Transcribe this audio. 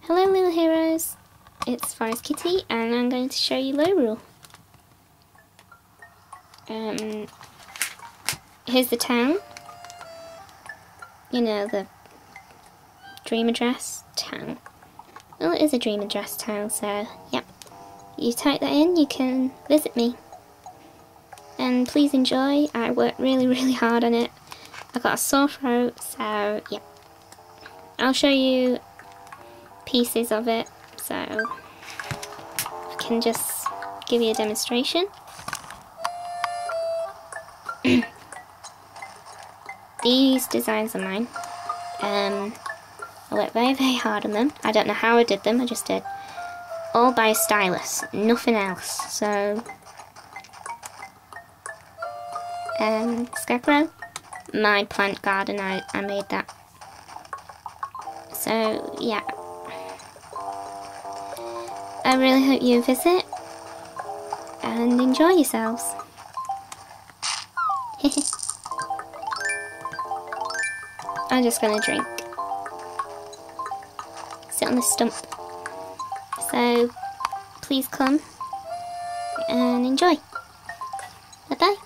Hello little heroes, it's Forest Kitty and I'm going to show you Lorule. Here's the town. You know, the dream address town. Well, it is a dream address town, so yep. You type that in, you can visit me. And please enjoy, I worked really hard on it. I got a sore throat, so yeah. I'll show you pieces of it, so I can just give you a demonstration. These designs are mine. I worked very hard on them. I don't know how I did them, I just did. All by a stylus, nothing else. So, Scarecrow, my plant garden, I made that. So, yeah. I really hope you visit and enjoy yourselves. I'm just gonna drink. Sit on the stump. So, please come and enjoy. Bye bye.